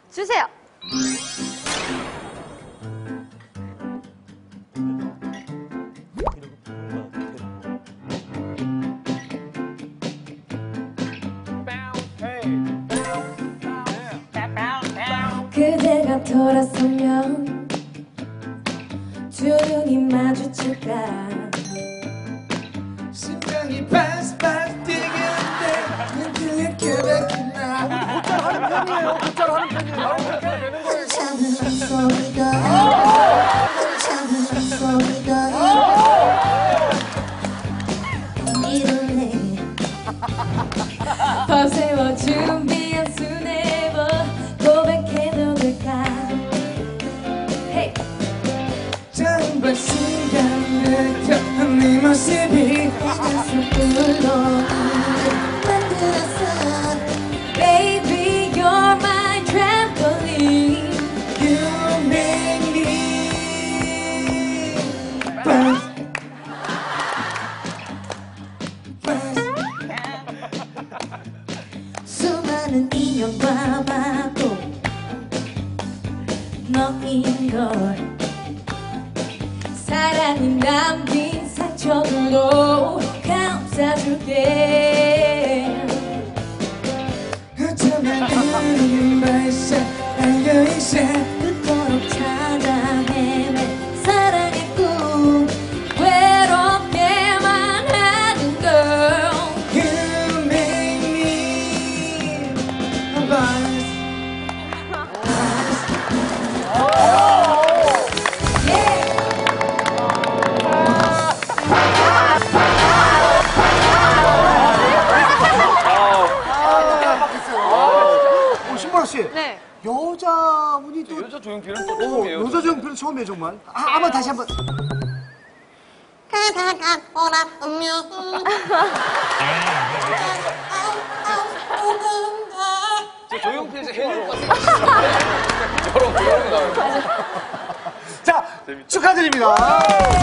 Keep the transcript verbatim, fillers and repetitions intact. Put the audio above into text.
주세요. 그대가 돌아서면 두 눈이 마주칠까 심장이 바스바스 뛰겠는데 그의 계획이 나 곧잘 하는 편이에요. 곧잘 하는 편이에요. 되는 거예요. 참는 소리가 참는 소리가 이룰래 밤새워 준비한 수뇌버 고백해도 될까 hey. 짧은 시간을 겪은 네 모습이 가슴으로 만들었어 Baby you're my trampoline You make me buzz buzz 수많은 인연과 받고 너인걸 사랑이 남긴 상처도 감싸줄게 어쩌면 그림 발사 알려이세 그토록 찾아 헤맨 사랑의 꿈 외롭게만 하는 girl You make me buzz 신보라 씨, 네. 여자분이 또 여자 조용필은 또 어, 처음이에요. 여자 조용필은 처음이에요 정말. 아, 한번 다시 한번. 그대가 돌아오면 저 조용필에서 헬륨가스 저런 그런 거 나와요. 자, 축하드립니다.